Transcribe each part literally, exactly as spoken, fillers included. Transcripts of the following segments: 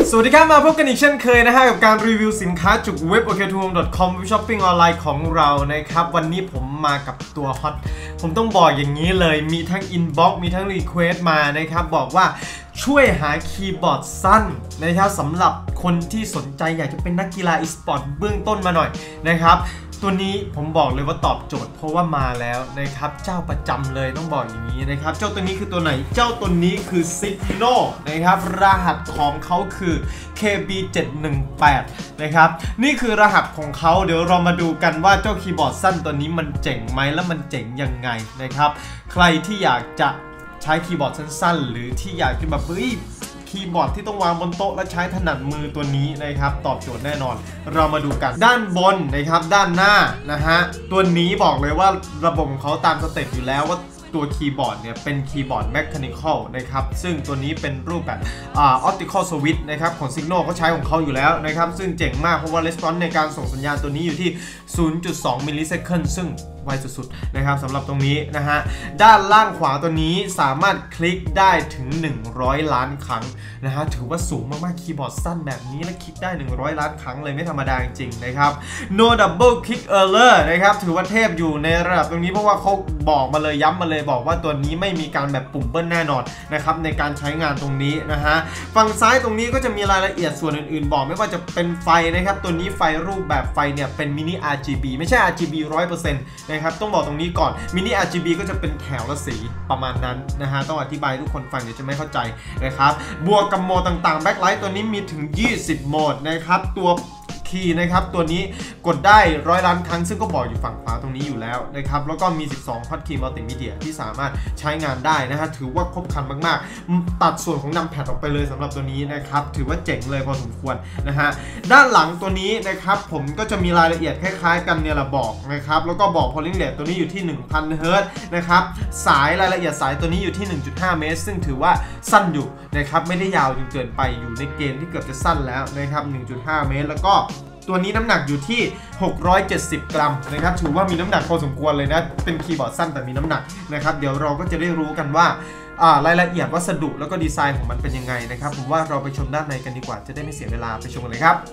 สวัสดีครับมาพบกันอีกเช่นเคยนะฮะกับการรีวิวสินค้าจุกเว็บ โอ เค ทู โฮม ดอท คอม เว็บช้อปปิ้งออนไลน์ของเรานะครับวันนี้ผมมากับตัวฮอตผมต้องบอกอย่างนี้เลยมีทั้งอินบ็อกซ์มีทั้งรีเควสต์มานะครับบอกว่าช่วยหาคีย์บอร์ดสั้นนะครับสำหรับคนที่สนใจอยากจะเป็นนักกีฬาอีสปอร์ตเบื้องต้นมาหน่อยนะครับตัวนี้ผมบอกเลยว่าตอบโจทย์เพราะว่ามาแล้วนะครับเจ้าประจำเลยต้องบอกอย่างนี้นะครับเจ้าตัวนี้คือตัวไหนเจ้าตัวนี้คือ Signo นะครับรหัสของเขาคือ เค บี เจ็ดหนึ่งแปด นะครับนี่คือรหัสของเขาเดี๋ยวเรามาดูกันว่าเจ้าคีย์บอร์ดสั้นตัวนี้มันเจ๋งไหมและมันเจ๋งยังไงนะครับใครที่อยากจะใช้คีย์บอร์ดสั้นๆหรือที่อยากจะแบบเฮ้ยคีย์บอร์ดที่ต้องวางบนโต๊ะและใช้ถนัดมือตัวนี้นะครับตอบโจทย์แน่นอนเรามาดูกันด้านบนนะครับด้านหน้านะฮะตัวนี้บอกเลยว่าระบบของเขาตามสเต็ปอยู่แล้วว่าตัวคีย์บอร์ดเนี่ยเป็นคีย์บอร์ดแมคานิคอลนะครับซึ่งตัวนี้เป็นรูปแบบอ่าออปติคอลสวิตช์นะครับของ Signo เขาใช้ของเขาอยู่แล้วนะครับซึ่งเจ๋งมากเพราะว่า response ในการส่งสัญญาณตัวนี้อยู่ที่ ศูนย์จุดสอง มิลลิเซคันด์ซึ่งไวสุดๆนะครับสำหรับตรงนี้นะฮะด้านล่างขวาตัวนี้สามารถคลิกได้ถึงหนึ่งร้อยล้านครั้งนะฮะถือว่าสูงมากๆคีย์บอร์ดสั้นแบบนี้และคลิกได้หนึ่งร้อยล้านครั้งเลยไม่ธรรมดาจริงๆนะครับ no double click error นะครับถือว่าเทพอยู่ในระดับตรงนี้เพราะว่าเขาบอกมาเลยย้ำมาเลยบอกว่าตัวนี้ไม่มีการแบบปุ่มเบิ้ลแน่นอนนะครับในการใช้งานตรงนี้นะฮะฝั่งซ้ายตรงนี้ก็จะมีรายละเอียดส่วนอื่นๆบอกไม่ว่าจะเป็นไฟนะครับตัวนี้ไฟรูปแบบไฟเนี่ยเป็นมินิ อาร์ จี บี ไม่ใช่ อาร์ จี บี ร้อยเปอร์เซ็นต์ นะครับต้องบอกตรงนี้ก่อนมินิ อาร์ จี บี ก็จะเป็นแถวละสีประมาณนั้นนะฮะต้องอธิบายทุกคนฟังเดี๋ยวจะไม่เข้าใจนะครับบวกกับโหมดต่างๆแบ็คไลท์ตัวนี้มีถึงยี่สิบโหมดนะครับตัวคีย์นะครับตัวนี้กดได้ร้อยล้านครั้งซึ่งก็บอกอยู่ฝั่งขวาตรงนี้อยู่แล้วนะครับแล้วก็มีสิบสองฮอตคีย์มัลติมีเดียที่สามารถใช้งานได้นะฮะถือว่าครบครันมากๆตัดส่วนของนัมแพดออกไปเลยสำหรับตัวนี้นะครับถือว่าเจ๋งเลยพอสมควรนะฮะด้านหลังตัวนี้นะครับผมก็จะมีรายละเอียดคล้ายๆกันเนี่ยแหละบอกนะครับแล้วก็บอก polling rate ตัวนี้อยู่ที่ หนึ่งพัน เฮิร์ตซ์นะครับสายรายละเอียดสายตัวนี้อยู่ที่ หนึ่งจุดห้า เมตรซึ่งถือว่าสั้นอยู่นะครับไม่ได้ยาวจนเกินไปอยู่ในเกณฑ์ที่เกือบจะสั้นแล้วนะครับ หนึ่งจุดห้า เมตรแล้วก็ตัวนี้น้ำหนักอยู่ที่หกร้อยเจ็ดสิบกรัมนะครับถือว่ามีน้ำหนักพอสมควรเลยนะเป็นคีย์บอร์ดสั้นแต่มีน้ำหนักนะครับเดี๋ยวเราก็จะได้รู้กันว่ารายละเอียดวัสดุแล้วก็ดีไซน์ของมันเป็นยังไงนะครับผมว่าเราไปชมด้านในกันดีกว่าจะได้ไม่เสียเวลาไปชมกันเลยครับ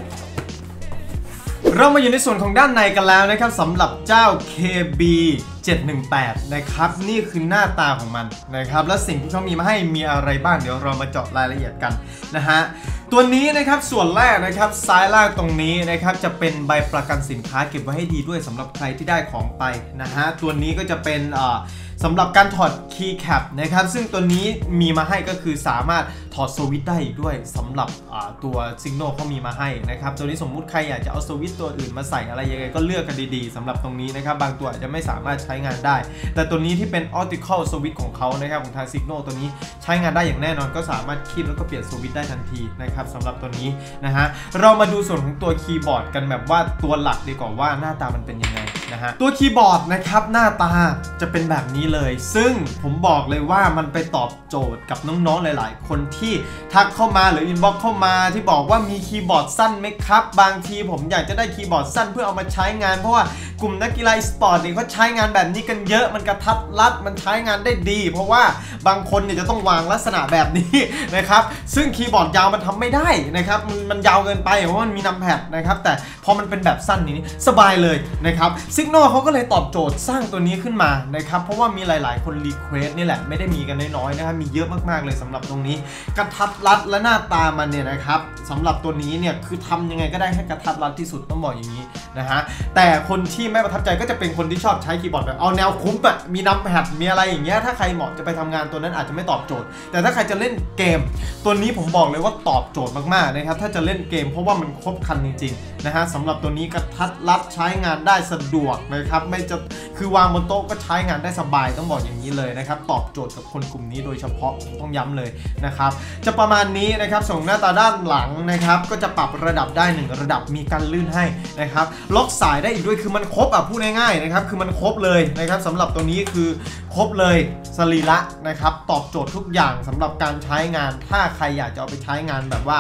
เรามาอยู่ในส่วนของด้านในกันแล้วนะครับสำหรับเจ้า เค บี เจ็ดหนึ่งแปด นะครับนี่คือหน้าตาของมันนะครับและสิ่งที่เขามีมาให้มีอะไรบ้างเดี๋ยวเรามาเจาะรายละเอียดกันนะฮะตัวนี้นะครับส่วนแรกนะครับซ้ายล่างตรงนี้นะครับจะเป็นใบประกันสินค้าเก็บไว้ให้ดีด้วยสำหรับใครที่ได้ของไปนะฮะตัวนี้ก็จะเป็นสำหรับการถอดคีย์แคปนะครับซึ่งตัวนี้มีมาให้ก็คือสามารถถอดสวิตช์ได้อีกด้วยสำหรับตัว Signo เขามีมาให้นะครับตัวนี้สมมุติใครอยากจะเอาสวิตช์ตัวอื่นมาใส่อะไรยังไงก็เลือกกันดีๆสำหรับตรงนี้นะครับบางตัวอาจจะไม่สามารถใช้งานได้แต่ตัวนี้ที่เป็น Optical Switch ของเขานะครับของทาง Signo ตัวนี้ใช้งานได้อย่างแน่นอนก็สามารถคีบแล้วก็เปลี่ยนสวิตช์ได้ทันทีนะครับสำหรับตัวนี้นะฮะเรามาดูส่วนของตัวคีย์บอร์ดกันแบบว่าตัวหลักดีกว่าว่าหน้าตามันเป็นยังไงนะฮะตัวคีย์บอร์ดนะครับหน้าตาจะเป็นแบบนี้เลยซึ่งผมบอกเลยว่ามันไปตอบโจทย์กับน้องๆหลายๆคนที่ทักเข้ามาหรืออินบ็อกซ์เข้ามาที่บอกว่ามีคีย์บอร์ดสั้นไหมครับบางทีผมอยากจะได้คีย์บอร์ดสั้นเพื่อเอามาใช้งานเพราะว่ากลุ่มนักกีฬาสปอร์ตเนี่ยเขาใช้งานแบบนี้กันเยอะมันกระทัดรัดมันใช้งานได้ดีเพราะว่าบางคนเนี่ยจะต้องวางลักษณะแบบนี้นะครับซึ่งคีย์บอร์ดยาวมันทำไม่ได้นะครับมันมันยาวเกินไปเพราะมันมีนัมแพดนะครับแต่พอมันเป็นแบบสั้นนี้สบายเลยนะครับ Signo เขาก็เลยตอบโจทย์สร้างตัวนี้ขึ้นมานะครับเพราะว่ามีหลายๆคนรีเควสนี่แหละไม่ได้มีกันน้อยๆนะครับมีเยอะมากๆเลยสำหรับตรงนี้กระทัดรัดและหน้าตามันเนี่ยนะครับสำหรับตัวนี้เนี่ยคือทำยังไงก็ได้ให้กระทัดรัดที่สุดต้องบอกอย่างนี้นะฮะแต่คนที่ไม่ประทับใจก็จะเป็นคนที่ชอบใช้คีย์บอร์ดแบบเอาแนวคุ้มอะมีนัมแพดมีอะไรอย่างเงี้ยถ้าใครเหมาะจะไปทำงานตัวนั้นอาจจะไม่ตอบโจทย์แต่ถ้าใครจะเล่นเกมตัวนี้ผมบอกเลยว่าตอบโจทย์มากๆนะครับถ้าจะเล่นเกมเพราะว่ามันครบครันจริงๆนะฮะสำหรับตัวนี้กระทัดรัดใช้งานได้สะดวกนะครับไม่จะคือวางบนโต๊ะก็ใช้งานได้สบายต้องบอกอย่างนี้เลยนะครับตอบโจทย์กับคนกลุ่มนี้โดยเฉพาะต้องย้ำเลยนะครับจะประมาณนี้นะครับส่งหน้าตาด้านหลังนะครับก็จะปรับระดับได้หนึ่งระดับมีการลื่นให้นะครับล็อกสายได้อีกด้วยคือมันครบอ่ะพูดง่ายๆนะครับคือมันครบเลยนะครับสำหรับตัวนี้คือครบเลยสรีระนะครับตอบโจทย์ทุกอย่างสำหรับการใช้งานถ้าใครอยากจะเอาไปใช้งานแบบว่า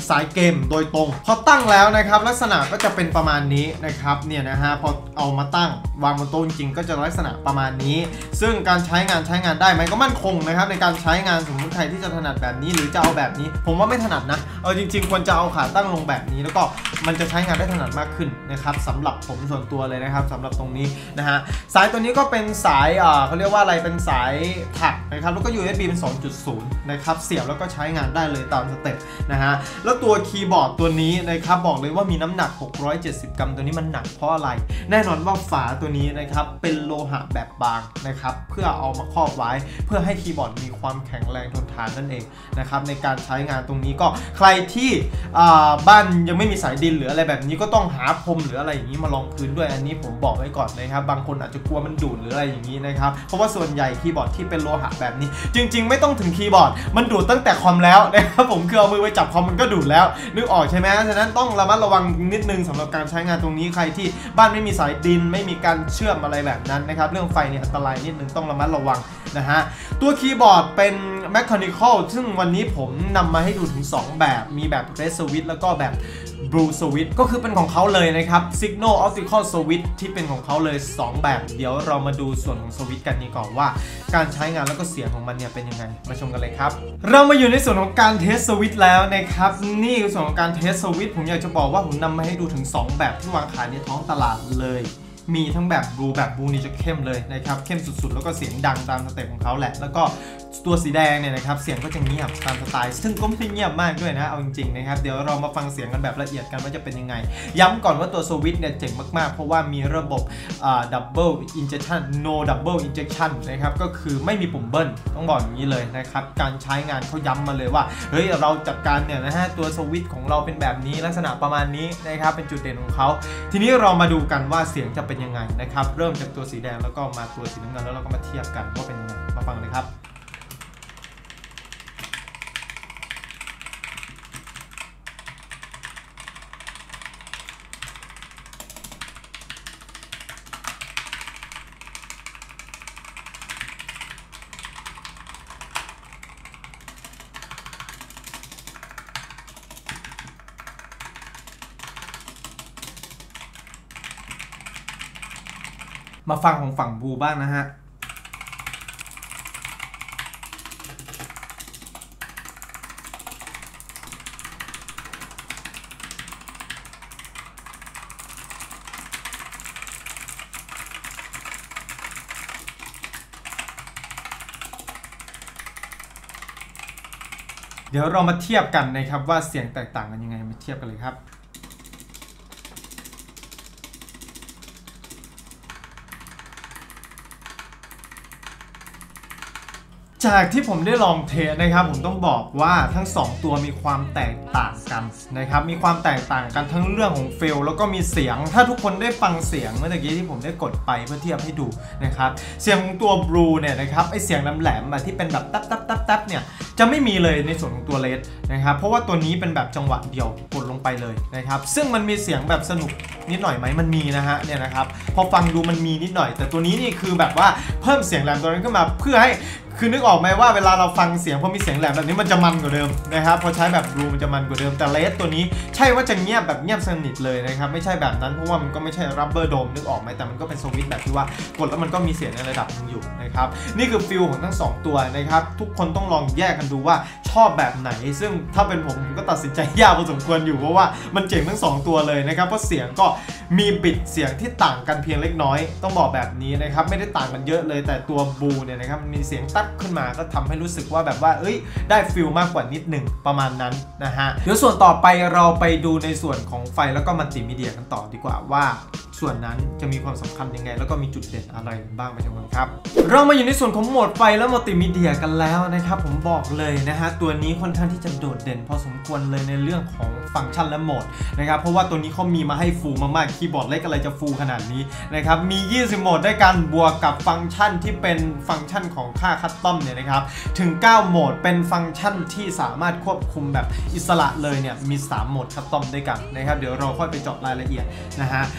สายเกมโดยตรงพอตั้งแล้วนะครับลักษณะก็จะเป็นประมาณนี้นะครับเนี่ยนะฮะพอเอามาตั้งวางบนโต๊ะจริงๆก็จะลักษณะประมาณนี้ซึ่งการใช้งานใช้งานได้ไหมก็มั่นคงนะครับในการใช้งานสมมติใครที่จะถนัดแบบนี้หรือจะเอาแบบนี้ผมว่าไม่ถนัดนะเอาจริงๆควรจะเอาขาตั้งลงแบบนี้แล้วก็มันจะใช้งานได้ถนัดมากขึ้นนะครับสำหรับผมส่วนตัวเลยนะครับสำหรับตรงนี้นะฮะสายตัวนี้ก็เป็นสายอ่าเขาเรียกว่าอะไรเป็นสายถักนะครับแล้วก็ ยู เอส บี เป็น สองจุดศูนย์ นะครับเสียบแล้วก็ใช้งานได้เลยตามสเต็ปนะฮะแล้วตัวคีย์บอร์ดตัวนี้นะครับบอกเลยว่ามีน้ำหนักหกร้อยเจ็ดสิบกรัมตัวนี้มันหนักเพราะอะไรแน่นอนว่าฝาตัวนี้นะครับเป็นโลหะแบบบางนะครับเพื่อเอามาครอบไว้เพื่อให้คีย์บอร์ดมีความแข็งแรงทนทานนั่นเองนะครับในการใช้งานตรงนี้ก็ใครที่บ้านยังไม่มีสายดินหรืออะไรแบบนี้ก็ต้องหาพรมหรืออะไรอย่างนี้มาลองพื้นด้วยอันนี้ผมบอกไว้ก่อนนะครับบางคนอาจจะกลัวมันดูดหรืออะไรอย่างนี้นะครับเพราะว่าส่วนใหญ่คีย์บอร์ดที่เป็นโลหะแบบนี้จริงๆไม่ต้องถึงคีย์บอร์ดมันดูดตั้งแต่คอมแล้วนะครับผมคือเอามือไปจับคอมมันก็ดูดแล้วนึกออกใช่ไหมฉะนั้นต้องระมัดระวังนิดนึงสำหรับการใช้งานตรงนี้ใครที่บ้านไม่มีสายดินไม่มีการเชื่อมอะไรแบบนั้นนะครับเรื่องไฟเนี่ยอันตรายนิดนึงต้องระมัดระวังนะฮะตัวคีย์บอร์ดเป็น Mechanical ซึ่งวันนี้ผมนำมาให้ดูถึงสองแบบมีแบบ Red Switch แล้วก็แบบ Blue Switch ก็คือเป็นของเขาเลยนะครับ Signal Optical Switch ที่เป็นของเขาเลยสองแบบเดี๋ยวเรามาดูส่วนของสวิตช์กันนี้ก่อนว่าการใช้งานแล้วก็เสียงของมันเนี่ยเป็นยังไงมาชมกันเลยครับเรามาอยู่ในส่วนของการเทสสวิตช์แล้วนะครับนี่คือส่วนของการเทสสวิตช์ผมอยากจะบอกว่าผมนำมาให้ดูถึงสองแบบที่วางขายในท้องตลาดเลยมีทั้งแบบบลูแบบบลูนี่จะเข้มเลยนะครับเข้มสุดๆแล้วก็เสียงดังตามสเต็ปของเขาแหละแล้วก็ตัวสีแดงเนี่ยนะครับเสียงก็จะเงียบตามสไตล์ซึ่งก็ไม่ได้เงียบมากด้วยนะเอาจริงๆนะครับเดี๋ยวเรามาฟังเสียงกันแบบละเอียดกันว่าจะเป็นยังไงย้ำก่อนว่าตัวสวิตช์เนี่ยเจ๋งมากๆเพราะว่ามีระบบดับเบิลอินเจคชั่น no double injection นะครับก็คือไม่มีปุ่มเบิ้ลต้องบอกอย่างนี้เลยนะครับการใช้งานเขาย้ำมาเลยว่าเฮ้ยเราจัดการเนี่ยนะฮะตัวสวิตช์ของเราเป็นแบบนี้ลักษณะประมาณนี้นะครับเป็นจุดเด่นของเขาทีนี้เรามาดูกันว่าเสียงจะเป็นยังไงนะครับเริ่มจากตัวสีแดงแล้วก็มาตัวสีน้ำเงินแล้วเราก็มาเทียบกันว่าเป็นยังไงมาฟังเลยครับมาฟังของฝั่งบูบ้างนะฮะเดี๋ยวเรามาเทียบกันนะครับว่าเสียงแตกต่างกันยังไงมาเทียบกันเลยครับจากที่ผมได้ลองเทสนะครับผมต้องบอกว่าทั้งสองตัวมีความแตกต่างกันนะครับมีความแตกต่างกันทั้งเรื่องของเฟลแล้วก็มีเสียงถ้าทุกคนได้ฟังเสียงเมื่อกี้ที่ผมได้กดไปเพื่อเทียบให้ดูนะครับเสียงของตัวบลูเนี่ยนะครับไอเสียงแหลมๆที่เป็นแบบตับตับตับตับเนี่ยจะไม่มีเลยในส่วนของตัวเลสนะครับเพราะว่าตัวนี้เป็นแบบจังหวะเดียวกดลงไปเลยนะครับซึ่งมันมีเสียงแบบสนุกนิดหน่อยไหมมันมีนะฮะเนี่ยนะครับพอฟังดูมันมีนิดหน่อยแต่ตัวนี้นี่คือแบบว่าเพิ่มเสียงแหลมตัวนั้นขึ้นมาเพื่อให้คือนึกออกไหมว่าเวลาเราฟังเสียงพอมีเสียงแหลมแบบนี้มันจะมันกว่าเดิมนะครับพอใช้แบบบลูมันจะมันกว่าเดิมแต่เลสตัวนี้ใช่ว่าจะเงียบแบบเงียบสนิทเลยนะครับไม่ใช่แบบนั้นเพราะว่ามันก็ไม่ใช่รับเบอร์โดมนึกออกไหมแต่มันก็เป็นสวิตช์แบบที่ว่ากดแล้วมันก็มีเสียงในระดับนึงอยู่นะครับนี่คือฟิลของทั้งสองตัวนะครับทุกคนต้องลองแยกกันดูว่าชอบแบบไหนซึ่งถ้าเป็นผมผมก็ตัดสินใจยากพอสมควรอยู่เพราะว่ามันเจ๋งทั้งสองตัวเลยนะครับเพราะเสียงก็มีบิดเสียงที่ต่างกันเพียงเล็กน้อยต้องบอกแบบนี้นะครับไม่ได้ต่างกันเยอะเลยแต่ตัวบลูเนี่ยนะครับมีเสียงตัดขึ้นมาก็ทำให้รู้สึกว่าแบบว่าเอ้ยได้ฟิลมากกว่านิดหนึ่งประมาณนั้นนะฮะเดี๋ยวส่วนต่อไปเราไปดูในส่วนของไฟแล้วก็มัลติมีเดียกันต่อดีกว่าว่าส่วนนั้นจะมีความสำคัญยังไงแล้วก็มีจุดเด่นอะไรบ้างไปชมกันครับเรามาอยู่ในส่วนของโหมดไฟและมัลติมีเดียกันแล้วนะครับผมบอกเลยนะฮะตัวนี้ค่อนข้างที่จะโดดเด่นพอสมควรเลยในเรื่องของฟังก์ชันและโหมดนะครับเพราะว่าตัวนี้เขามีมาให้ฟูลมากๆคีย์บอร์ดเล็กอะไรจะฟูลขนาดนี้นะครับมียี่สิบโหมดด้วยกันบวกกับฟังก์ชันที่เป็นฟังก์ชันของค่าคัสตอมเนี่ยนะครับถึงเก้าโหมดเป็นฟังก์ชันที่สามารถควบคุมแบบอิสระเลยเนี่ยมีสามโหมดคัสตอมด้วยกันนะครับเดี๋ยวเราค่อยไปเจาะรายละเอียดนะฮะทีนี้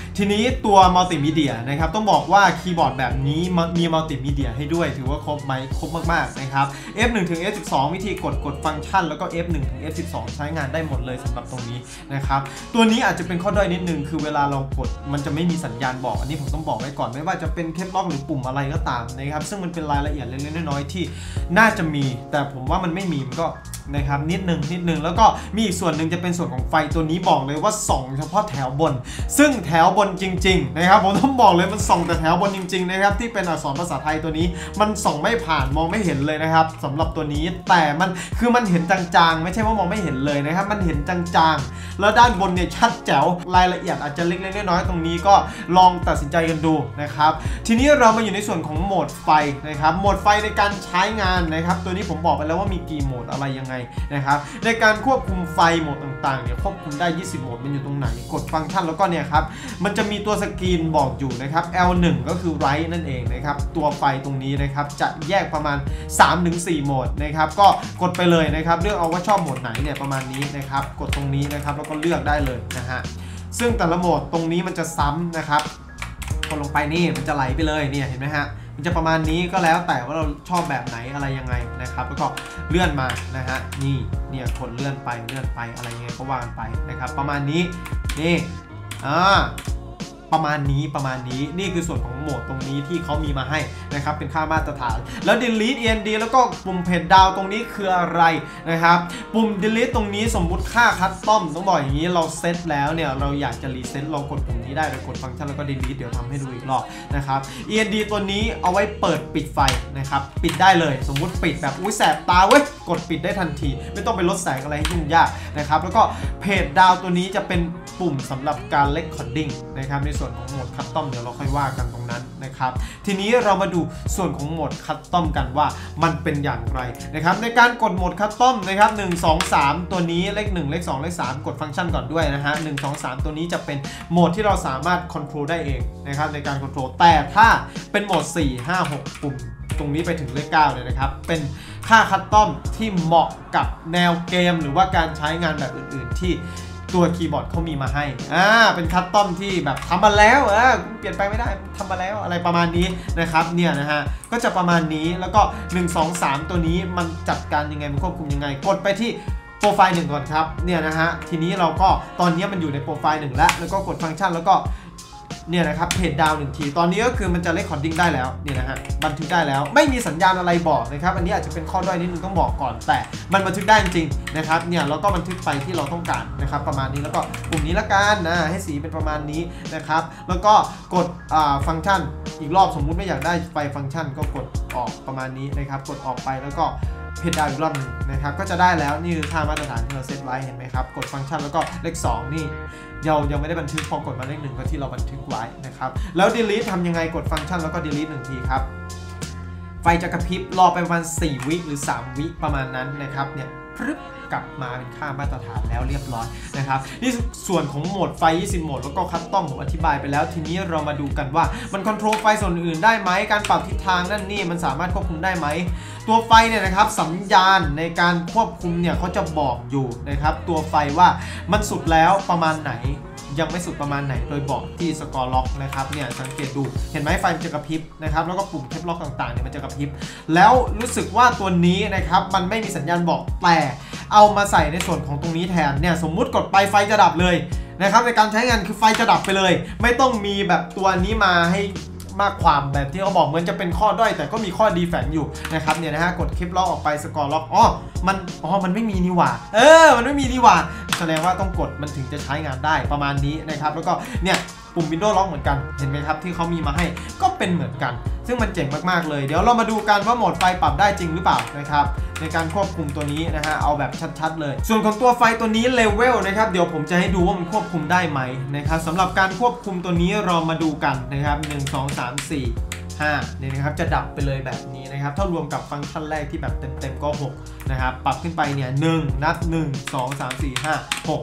ตัวมัลติมีเดียนะครับต้องบอกว่าคีย์บอร์ดแบบนี้มีมัลติมีเดียให้ด้วยถือว่าครบไหมครบมากๆนะครับ เอฟ หนึ่ง ถึง เอฟ สิบสอง วิธีกดกดฟังก์ชันแล้วก็ เอฟ หนึ่ง ถึง เอฟ สิบสอง ใช้งานได้หมดเลยสำหรับตรงนี้นะครับตัวนี้อาจจะเป็นข้อด้อยนิดนึงคือเวลาเรากดมันจะไม่มีสัญญาณบอกอันนี้ผมต้องบอกไว้ก่อนไม่ว่าจะเป็นเคปล็อกหรือปุ่มอะไรก็ตามนะครับซึ่งมันเป็นรายละเอียดเล็กๆน้อยๆที่น่าจะมีแต่ผมว่ามันไม่มีมันก็นะครับนิดนึงนิดนึงแล้วก็มีอีกส่วนหนึ่งจะเป็นส่วนของไฟตัวนี้บอกเลยว่าส่องเฉพาะแถวบนซึ่งแถวบนจริงๆนะครับผมต้องบอกเลยมันส่องแต่แถวบนจริงๆนะครับที่เป็นอักษรภาษาไทยตัวนี้มันส่องไม่ผ่านมองไม่เห็นเลยนะครับสำหรับตัวนี้แต่มันคือมันเห็นจางๆไม่ใช่ว่ามองไม่เห็นเลยนะครับมันเห็นจางๆแล้วด้านบนเนี่ยชัดแจ๋วรายละเอียดอาจจะเล็กๆน้อยๆตรงนี้ก็ลองตัดสินใจกันดูนะครับทีนี้เรามาอยู่ในส่วนของโหมดไฟนะครับโหมดไฟในการใช้งานนะครับตัวนี้ผมบอกไปแล้วว่ามีกี่โหมดอะไรยังไงนะครับในการควบคุมไฟโหมดต่างๆเนี่ยควบคุมได้ยี่สิบโหมดมันอยู่ตรงไหนกดฟังก์ชันแล้วก็เนี่ยครับมันจะมีตัวสกรีนบอกอยู่นะครับ แอล หนึ่ง ก็คือ Right นั่นเองนะครับตัวไฟตรงนี้นะครับจะแยกประมาณ สามถึงสี่ โหมดนะครับก็กดไปเลยนะครับเลือกเอาว่าชอบโหมดไหนเนี่ยประมาณนี้นะครับกดตรงนี้นะครับแล้วก็เลือกได้เลยนะฮะซึ่งแต่ละโหมดตรงนี้มันจะซ้ำนะครับกดลงไปนี่มันจะไหลไปเลยเนี่ยเห็นไหมฮะมันจะประมาณนี้ก็แล้วแต่ว่าเราชอบแบบไหนอะไรยังไงนะครับแล้วก็เลื่อนมานะฮะนี่เนี่ยกดเลื่อนไปเลื่อนไปอะไรยังไงก็ว่ากันไปนะครับประมาณนี้นี่อ่าประมาณนี้ประมาณนี้นี่คือส่วนของโหมดตรงนี้ที่เขามีมาให้นะครับเป็นค่ามาตรฐานแล้ว delete เอ็น ดี แล้วก็ปุ่มเพจดาวตรงนี้คืออะไรนะครับปุ่ม delete ตรงนี้สมมุติค่าคัสตอมต้องบอกอย่างนี้เราเซตแล้วเนี่ยเราอยากจะรีเซ็ตเรากดปุ่มนี้ได้เรากดฟังก์ชันแล้วก็ delete เดี๋ยวทำให้ดูอีกรอบนะครับ เอ็น ดี ตัวนี้เอาไว้เปิดปิดไฟนะครับปิดได้เลยสมมุติปิดแบบอุ้ยแสบตาเว้ยกดปิดได้ทันทีไม่ต้องไปลดแสงอะไรให้ยุ่งยากนะครับแล้วก็เพจดาวตัวนี้จะเป็นปุ่มสำหรับการ recording นะครับในส่วนของโหมดคัสตอมเดี๋ยวเราค่อยว่ากันตรงนั้นนะครับทีนี้เรามาดูส่วนของโหมดคัสตอมกันว่ามันเป็นอย่างไรนะครับในการกดโหมดคัสตอมนะครับหนึ่ง สอง สามตัวนี้เลขหนึ่งเลขสองเลขสามกดฟังก์ชันก่อนด้วยนะฮะหนึ่ง สอง สามตัวนี้จะเป็นโหมดที่เราสามารถคอนโทรลได้เองนะครับในการคอนโทรลแต่ถ้าเป็นโหมดสี่ ห้า หกปุ่มตรงนี้ไปถึงเลขเก้าเลยนะครับเป็นค่าคัสตอมที่เหมาะกับแนวเกมหรือว่าการใช้งานแบบอื่นๆที่ตัวคีย์บอร์ดเขามีมาให้อ่าเป็นคัสตอมที่แบบทำมาแล้วเออเปลี่ยนไปไม่ได้ทำมาแล้วอะไรประมาณนี้นะครับเนี่ยนะฮะก็จะประมาณนี้แล้วก็หนึ่ง สอง สามตัวนี้มันจัดการยังไงมันควบคุมยังไงกดไปที่โปรไฟล์หนึ่งก่อนครับเนี่ยนะฮะทีนี้เราก็ตอนนี้มันอยู่ในโปรไฟล์หนึ่งแล้วแล้วก็กดฟังก์ชันแล้วก็เนี่ยนะครับเพจดาวหนึ่งทีตอนนี้ก็คือมันจะเรคคอร์ดิ้งได้แล้วเนี่ยนะฮะบันทึกได้แล้วไม่มีสัญญาณอะไรบอกนะครับอันนี้อาจจะเป็นข้อด้อยนิดนึงต้องบอกก่อนแต่มันบันทึกได้จริงๆนะครับเนี่ยเราก็บันทึกไปที่เราต้องการนะครับประมาณนี้แล้วก็ปุ่มนี้ละกันนะให้สีเป็นประมาณนี้นะครับแล้วก็กดฟังก์ชันอีกรอบสมมุติไม่อยากได้ไฟฟังก์ชันก็กดออกประมาณนี้นะครับกดออกไปแล้วก็เพจดาวอีกรอบนึงนะครับก็จะได้แล้วนี่คือค่ามาตรฐานที่เราเซตไว้เห็นไหมครับกดฟังก์ชันแล้วก็เลขสองนี่เรายังไม่ได้บันทึกพอกดมาเลขหนึ่งก็ที่เราบันทึกไว้นะครับแล้ว delete ทำยังไงกดฟังก์ชันแล้วก็ delete หนึ่งทีครับไฟจะกระพริบรอไปประมาณสี่วิหรือสามวิประมาณนั้นนะครับเนี่ยปึ๊บกลับมาเป็นค่ามาตรฐานแล้วเรียบร้อยนะครับนี่ส่วนของโหมดไฟยี่สิบโหมดแล้วก็คัสตอมผมอธิบายไปแล้วทีนี้เรามาดูกันว่ามันคอนโทรลไฟส่วนอื่นได้ไหมการปรับทิศทางนั่นนี่มันสามารถควบคุมได้ไหมตัวไฟเนี่ยนะครับสัญญาณในการควบคุมเนี่ยเขาจะบอกอยู่นะครับตัวไฟว่ามันสุดแล้วประมาณไหนยังไม่สุดประมาณไหนโดยบอกที่สกอร์ล็อกนะครับเนี่ยสังเกตดูเห็นไหมไฟมันจะกระพริบนะครับแล้วก็ปุ่มเคปล็อกต่างๆเนี่ยมันจะกระพริบแล้วรู้สึกว่าตัวนี้นะครับมันไม่มีสัญญาณบอกแต่เอามาใส่ในส่วนของตรงนี้แทนเนี่ยสมมุติกดไปไฟจะดับเลยนะครับในการใช้งานคือไฟจะดับไปเลยไม่ต้องมีแบบตัวนี้มาให้มากความแบบที่เขาบอกเหมือนจะเป็นข้อด้อยแต่ก็มีข้อดีแฝงอยู่นะครับเนี่ยนะฮะกดคลิปล็อกออกไปสกอร์ล็อกอ๋อมันอ๋อมันไม่มีนี่หว่าเออมันไม่มีนี่หว่าแสดงว่าต้องกดมันถึงจะใช้งานได้ประมาณนี้นะครับแล้วก็เนี่ยปุ่ม Windows Lock เหมือนกันเห็นไหมครับที่เขามีมาให้ก็เป็นเหมือนกันซึ่งมันเจ๋งมากๆเลยเดี๋ยวเรามาดูกันว่าโหมดไฟปรับได้จริงหรือเปล่านะครับในการควบคุมตัวนี้นะฮะเอาแบบชัดๆเลยส่วนของตัวไฟตัวนี้เลเวลนะครับเดี๋ยวผมจะให้ดูว่ามันควบคุมได้ไหมนะครับสำหรับการควบคุมตัวนี้เรามาดูกันนะครับหนึ่ง สอง สาม สี่ ห้าเนี่ยนะครับจะดับไปเลยแบบนี้นะครับถ้ารวมกับฟังก์ชันแรกที่แบบเต็มๆก็หกนะครับปรับขึ้นไปเนี่ยหนึ่งนับหนึ่ง สอง สาม สี่ ห้า หก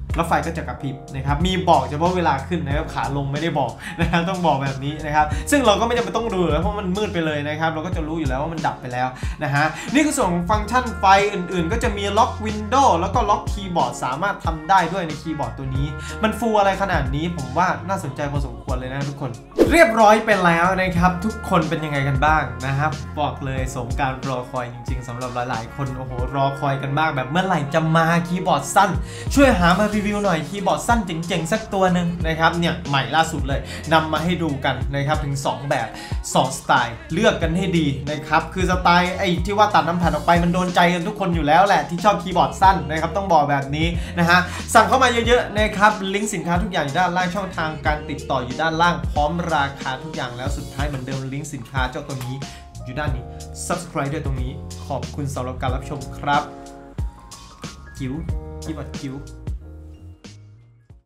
แล้วไฟก็จะกระพริบนะครับมีบอกเฉพาะเวลาขึ้นนะครับขาลงไม่ได้บอกนะครับต้องบอกแบบนี้นะครับซึ่งเราก็ไม่จำเป็นต้องดูแล้วเพราะมันมืดไปเลยนะครับเราก็จะรู้อยู่แล้วว่ามันดับไปแล้วนะฮะนี่คือส่วนของฟังก์ชันไฟอื่นๆก็จะมีล็อกวินโดว์แล้วก็ล็อกคีย์บอร์ดสามารถทำได้ด้วยในคีย์บอร์ดตัวนี้มันฟูลอะไรขนาดนี้ผมว่าน่าสนใจพอสมควรเลยนะทุกคนเรียบร้อยไปแล้วนะครับทุกคนเป็นยังไงกันบ้างนะครับบอกเลยสมการรอคอยจริงๆสำหรับหลายๆคนโอ้โหรอคอยกันมากแบบเมื่อไหร่จะมาคีย์บอร์ดสั้นช่วยหามารีวิวหน่อยคีย์บอร์ดสั้นเจ๋งๆสักตัวหนึ่งนะครับเนี่ยใหม่ล่าสุดเลยนำมาให้ดูกันนะครับถึงสองแบบสองสไตล์เลือกกันให้ดีนะครับคือสไตล์ไอ้ที่ว่าตัดน้ำผัดออกไปมันโดนใจกันทุกคนอยู่แล้วแหละที่ชอบคีย์บอร์ดสั้นนะครับต้องบอกแบบนี้นะฮะสั่งเข้ามาเยอะๆนะครับลิงก์สินค้าทุกอย่างอยู่ด้านล่างช่องทางการติดต่ออยู่ด้านล่างพร้อมราคาทุกอย่างแล้วสุดท้ายเหมือนเดิมลิงก์สินค้าเจ้าตัวนี้อยู่ด้านนี้ Subscribe ด้วยตรงนี้ขอบคุณสำหรับการรับชมครับจิ๋วคีย์บอร์ดจิ๋ว